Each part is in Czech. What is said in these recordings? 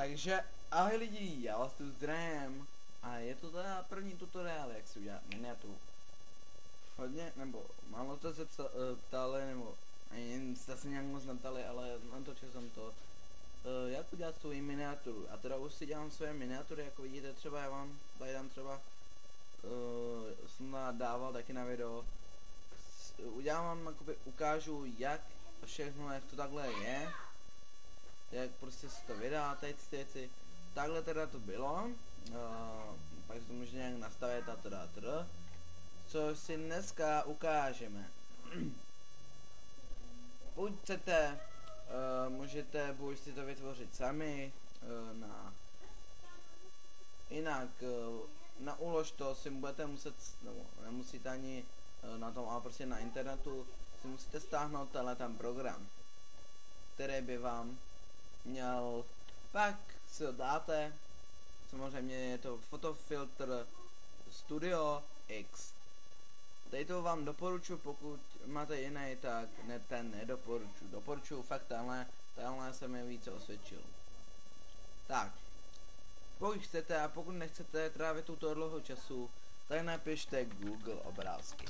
Takže ahoj lidi, já vás tu zdravím a je to teda první tutoriál, jak si udělat miniaturu. Hodně, nebo málo jste se ptali, nebo ani jste se nějak moc neptali, ale natočil jsem to. Jak udělat svou miniaturu. A teda už si dělám své miniatury, jako vidíte třeba já vám tady dám třeba, jsem dával taky na video. Udělám vám, jakoby ukážu jak všechno, jak to takhle je. Jak prostě si to vydá, tady ty věci. Takhle teda to bylo, pak to můžete nějak nastavit a teda, co si dneska ukážeme. Pokud chcete, můžete buď si to vytvořit sami, jinak na úlož to si budete muset, nebo nemusíte ani na tom, ale prostě na internetu si musíte stáhnout tenhle ten program, který by vám měl, pak si ho dáte, samozřejmě je to Photofilter Studio X. Tady to vám doporučuji, pokud máte jiný, tak ne, ten nedoporučuji. Doporučuji fakt tenhle se mi více osvědčil. Tak, pokud chcete a pokud nechcete trávit tuto dlouhou času, tak napište Google obrázky.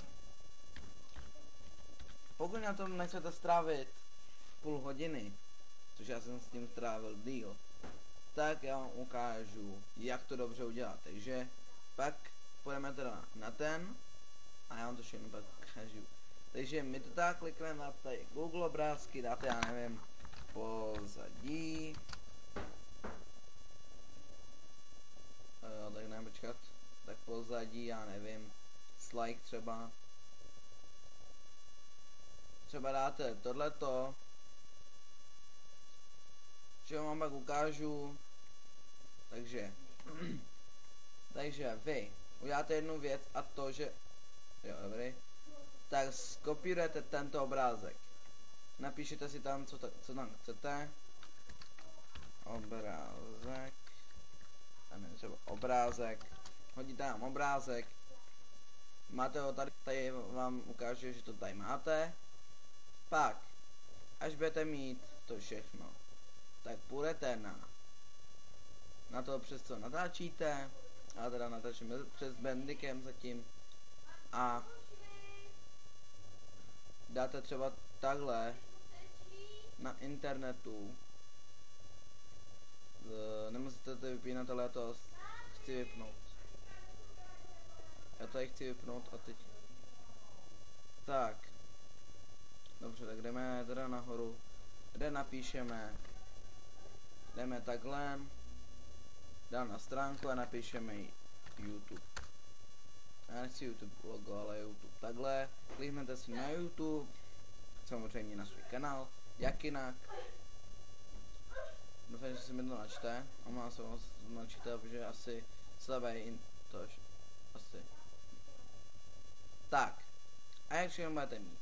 Pokud na tom nechcete strávit půl hodiny, což já jsem s tím strávil díl, tak já vám ukážu, jak to dobře udělat. Takže pak půjdeme teda na ten a já vám to všechno pak ukážu. Takže my to tak klikneme na tady Google obrázky, dáte, já nevím, pozadí. Tak nevím, počkat. Tak pozadí, já nevím, slide třeba. Třeba dáte tohleto, že vám pak ukážu. Takže vy uděláte jednu věc a to, že jo, dobrý, tak skopírujete tento obrázek, napíšete si tam, co tam chcete, obrázek, tam je třeba obrázek, hodíte tam obrázek, máte ho tady vám ukáže, že to tady máte, pak, až budete mít to všechno, tak půjdete na to, přes co natáčíte, a teda natáčíme přes Bandicam zatím, a dáte třeba takhle na internetu, nemusíte to vypínat, ale já to chci vypnout. Já to chci vypnout a teď. Tak. Dobře, tak jdeme teda nahoru, kde napíšeme, jdeme takhle, dám na stránku a napíšeme YouTube. Já nechci YouTube logo, ale YouTube takhle, kliknete si na YouTube, samozřejmě na svůj kanál, jak jinak. Doufám, že se mi to načte, a má se vás načítat, protože asi slabý tož, asi. Tak, a jak všechno budete mít?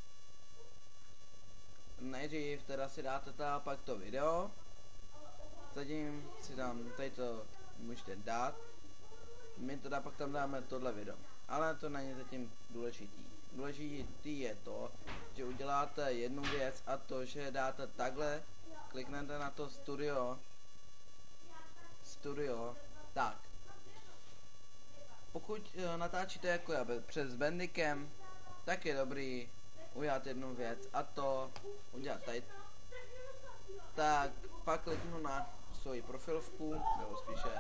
Nejdřív teda si dáte teda pak to video, zatím si tam tady to můžete dát, my teda pak tam dáme tohle video, ale to není zatím důležitý. Důležitý je to, že uděláte jednu věc a to, že dáte takhle, kliknete na to studio, tak. Pokud natáčíte jako já přes Bandicam, tak je dobrý udělat jednu věc a to udělat tady. Tak pak kliknu na svoji profilovku, nebo spíše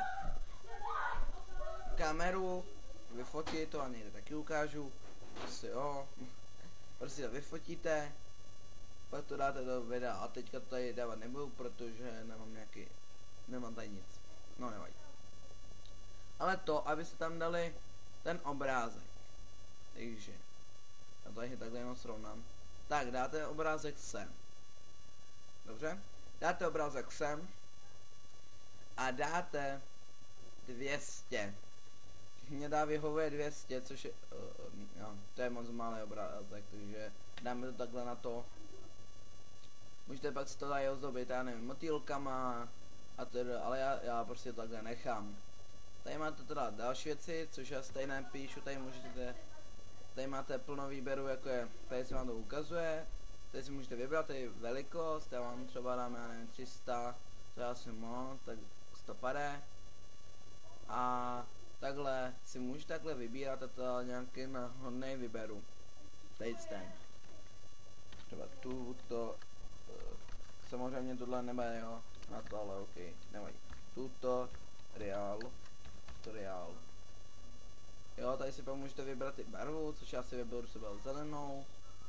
kameru, vyfotit to a někde taky ukážu, asi jo, prostě to vyfotíte, pak to dáte do videa a teďka to tady dávat nebudu, protože nemám tady nic, no nevadí. Ale to, abyste tam dali ten obrázek, takže, já to tady takhle jenom srovnám, tak dáte obrázek sem, dobře, dáte obrázek sem a dáte 200. Mně dá vyhovuje 200, což je, no, to je moc malý obrázek, takže dáme to takhle na to. Můžete pak si to tady ozdobit, já nevím, motýlkama a teda, ale já prostě to takhle nechám. Tady máte teda další věci, což já tady nepíšu, tady můžete, tady máte plno výběru, jako je, tady se vám to ukazuje, tady si můžete vybrat, tady velikost, já vám třeba dám, já nevím, 300, to je asi moc, tak to pade. A takhle si můžu takhle vybírat a to nějaký náhodný vyberu. Tady ten. Třeba tuto, samozřejmě tohle nebude, jo, na to, ale ok, nevadí. Tuto, real. Jo, tady si pak můžete vybrat i barvu, což já si vyberu třeba zelenou.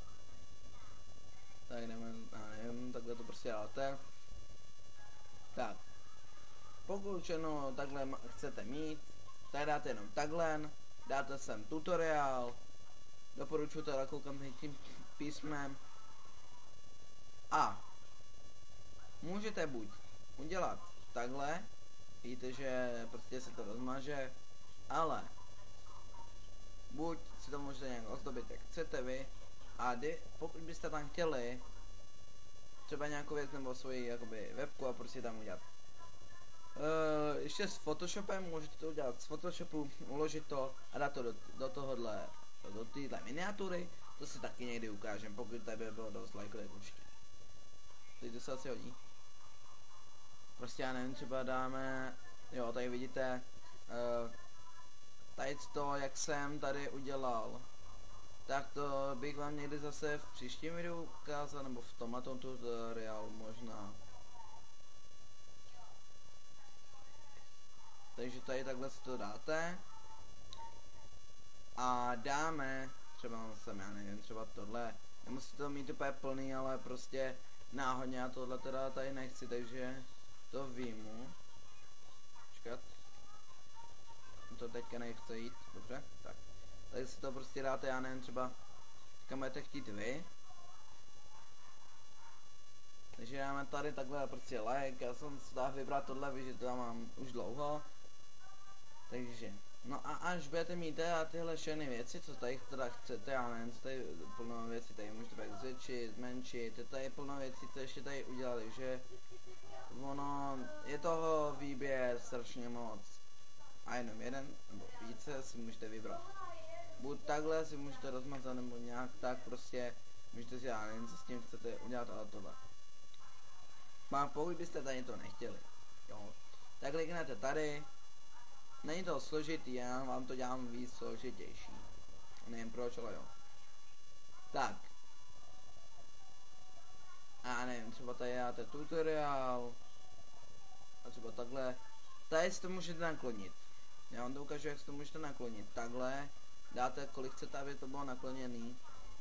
Tady nevím, takhle to prostě dáte. Tak. Pokud všechno takhle chcete mít, tak dáte jenom takhle, dáte sem tutoriál, doporučuji to koukám tím písmem a můžete buď udělat takhle, víte, že prostě se to rozmaže, ale buď si to můžete nějak ozdobit, jak chcete vy, a pokud byste tam chtěli třeba nějakou věc nebo svoji jakoby webku a prostě tam udělat. Ještě s Photoshopem můžete to udělat z Photoshopu, uložit to a dát to do tohohle, do téhle miniatury, to si taky někdy ukážem, pokud tady by bylo dost lajkové určitě. Teď to se asi hodí. Prostě já nevím, třeba dáme, jo, tady vidíte, tady to, jak jsem tady udělal, tak to bych vám někdy zase v příštím videu ukázal, nebo v tomhle tutoriálu možná. Takže tady takhle si to dáte a dáme, třeba sem, já nevím, třeba tohle, nemusíte to mít úplně plný, ale prostě náhodně já tohle teda tady nechci, takže to výjmu. Počkat. To teďka nechce jít, dobře, tak. Tady si to prostě dáte, já nevím, třeba kam budete chtít vy. Takže dáme tady takhle prostě like, já jsem si dal vybrat tohle, víš, že to mám už dlouho. Takže, no a až budete mít teda tyhle všechny věci, co tady teda chcete, já nevím, co tady plno věcí, tady můžete pak zvětšit, zmenšit, je tady plno věcí, co ještě tady udělali, že ono, je toho výběr strašně moc. A jenom jeden, nebo více si můžete vybrat. Buď takhle si můžete rozmazat, nebo nějak tak prostě, můžete si, já nevím, co s tím chcete udělat, ale tohle. A pokud byste tady to nechtěli, jo, tak kliknete tady. Není to složitý, já vám to dělám víc složitější. Nevím proč, ale jo. Tak. A nevím, třeba tady dáte tutoriál. A třeba takhle. Tady si to můžete naklonit. Já vám to ukážu, jak si to můžete naklonit. Takhle. Dáte, kolik chcete, aby to bylo nakloněný.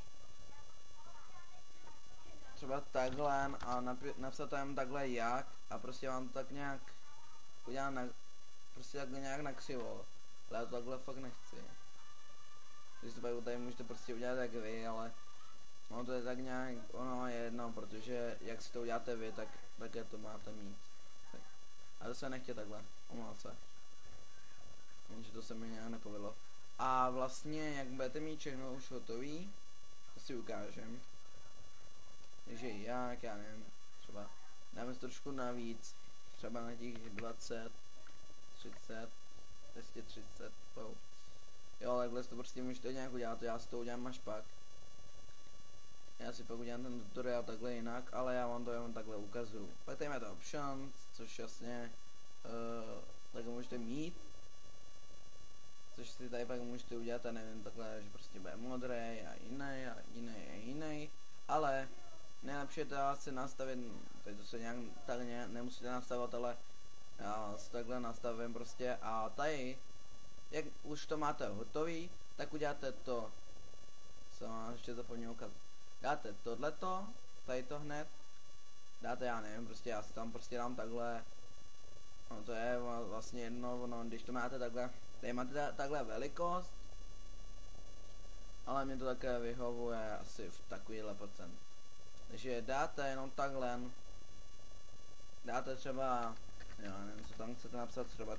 Třeba takhle a napsat tam takhle jak. A prostě vám to tak nějak udělám na... Prostě takhle nějak nakřivo, ale já to takhle fakt nechci. Když to pak tady můžete prostě udělat jak vy, ale no to je tak nějak, ono je jedno, protože jak si to uděláte vy, tak také to máte mít. Tak. A to se nechtě takhle, omlouvám se. Jenže to se mi nějak nepovedlo. A vlastně, jak budete mít všechno už hotový, to si ukážem. Takže jak, já nevím, třeba dáme trošku navíc, třeba na těch 20, 30, 230, wow. Jo, takhle to prostě můžete nějak udělat, já si to udělám až pak. Já si pak udělám ten tutoriál takhle jinak, ale já vám to jenom takhle ukazuju. Pak tady máte options, což jasně takhle můžete mít. Což si tady pak můžete udělat a nevím, takhle, že prostě bude modrý a jiný. Ale nejlepší je to asi nastavit, teď to se nějak tak nemusíte nastavovat, ale já si takhle nastavím prostě a tady, jak už to máte hotový, tak uděláte to, co mám ještě zapomněl ukázat. Dáte tohleto, tady to hned, dáte, já nevím, prostě já si tam prostě dám takhle, no to je vlastně jedno, no, když to máte takhle, tady máte takhle velikost, ale mě to také vyhovuje asi v takovýhle procent. Takže dáte jenom takhle, dáte třeba, já nevím, co tam chcete napsat, třeba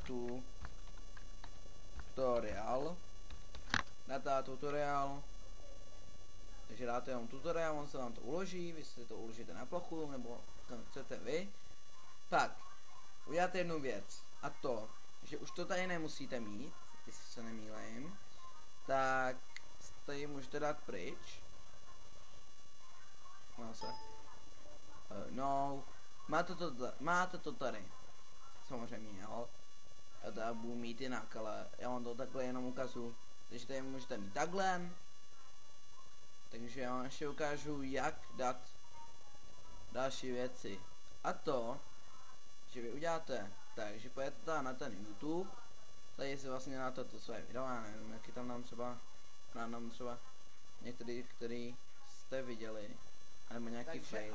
tutoriál. Dáte tutoriál. Takže dáte jenom tutoriál, on se vám to uloží, vy si to uložíte na plochu, nebo tam chcete vy. Pak uděláte jednu věc, a to, že už to tady nemusíte mít, jestli se nemýlím, tak tady můžete dát pryč. No, máte to tady. Samozřejmě, jo. Já to budu mít jinak, ale já vám to takhle jenom ukazuju. Takže tady můžete mít takhle. Takže já vám ještě ukážu, jak dát další věci. A to, že vy uděláte tak, že pojďte tady na ten YouTube. Tady si vlastně na toto své video, já nevím, jaký tam dám třeba některý, který jste viděli. Nebo nějaký fail.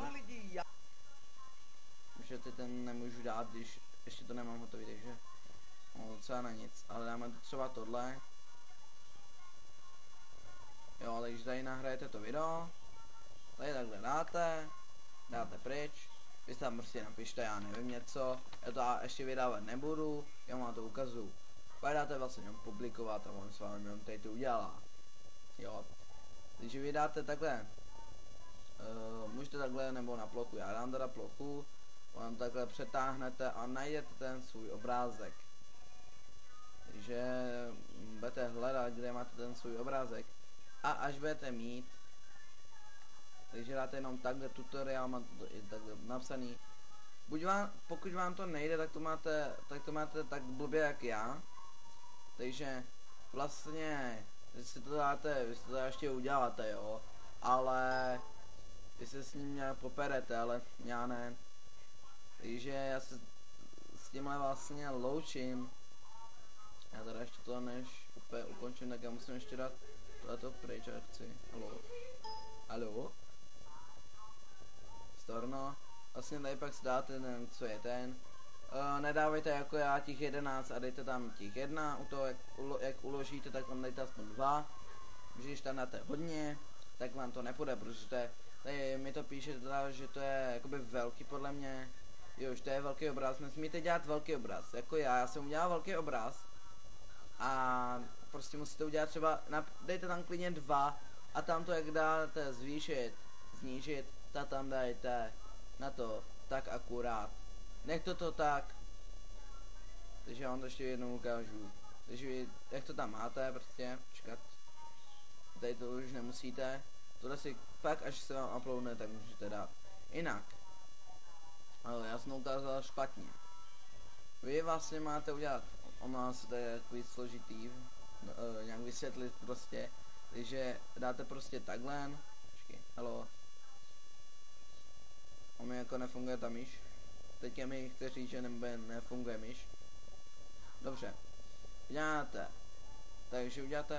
Že ty ten nemůžu dát, když ještě to nemám hotový, takže no, docela na nic, ale dáme třeba tohle. Jo, takže tady nahrajete to video, tady takhle dáte pryč, vy tam prostě napište, já nevím něco, já to ještě vydávat nebudu, já vám to ukazuju. Pak dáte vlastně jenom publikovat a on s vámi jenom tady to udělá. Jo, takže vy dáte takhle, můžete takhle nebo na plochu, já dám teda plochu, on takhle přetáhnete a najdete ten svůj obrázek. Takže budete hledat, kde máte ten svůj obrázek. A až budete mít, takže dáte jenom takhle tutoriál, máte to i takhle napsaný. Pokud vám to nejde, tak to máte tak blbě jak já. Takže vlastně, vy si to ještě uděláte, jo. Ale vy se s ním nějak poperete, ale já ne. Takže já se s tímhle vlastně loučím. Já teda ještě to než úplně ukončím, tak já musím ještě dát tohleto pryč, jak chci. Haló? Storno. Vlastně tady pak si dáte ten, co je ten. Nedávejte jako já těch 11 a dejte tam těch 1. U toho, jak uložíte, tak tam dejte aspoň 2. Když tam dáte hodně, tak vám to nepůjde, protože tady mi to píše teda, že to je jakoby velký podle mě. Jo, že to je velký obraz, nesmíte dělat velký obraz, jako já jsem udělal velký obraz. A prostě musíte udělat třeba, dejte tam klidně 2 a tam to jak dáte zvýšit, snížit, tak tam dajte na to tak akurát. Nechte to tak. Takže já vám to ještě jednou ukážu. Takže vy, jak to tam máte, prostě, počkat. Tady to už nemusíte. Tohle si pak, až se vám uploadne, tak můžete dát. Jinak. Ale já jsem ukázal špatně. Vy vlastně máte udělat, ono se to je takový složitý, nějak vysvětlit prostě. Takže dáte prostě takhle. Počkej, halo. On mi jako nefunguje ta myš. Teďka mi chce říct, že nefunguje myš. Dobře. Uděláte. Takže uděláte.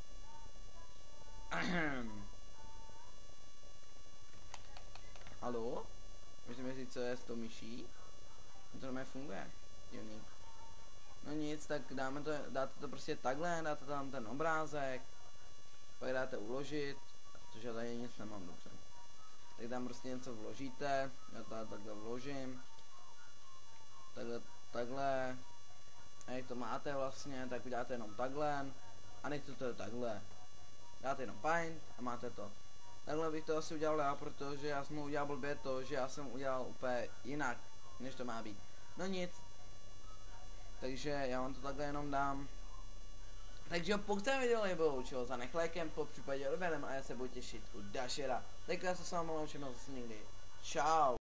Halo? Můžete mi říct, co je s tou myší? To nefunguje. Divný. No nic, tak dáte to prostě takhle, dáte tam ten obrázek. Pak dáte uložit, protože já tady nic nemám, dobře. Tak tam prostě něco vložíte, já to takhle vložím. Takhle. A jak to máte vlastně, tak uděláte jenom takhle. A nechte to takhle. Dáte jenom paint a máte to. Takhle bych to asi udělal já, protože já jsem udělal blbě to, že já jsem udělal úplně jinak, než to má být. No nic. Takže já vám to takhle jenom dám. Takže pokud se video líbilo, učilo, zanech lajkem, po případě odběrem a já se budu těšit u dalšího. Tak já se s vámi loučím zase někdy. Čau.